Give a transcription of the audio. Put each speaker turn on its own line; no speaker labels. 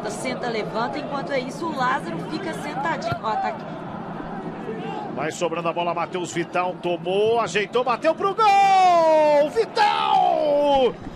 Senta, levanta, enquanto é isso o Lázaro fica sentadinho. Ó, tá aqui.
Vai sobrando a bola, Matheus Vital tomou, ajeitou, bateu pro gol! Vital!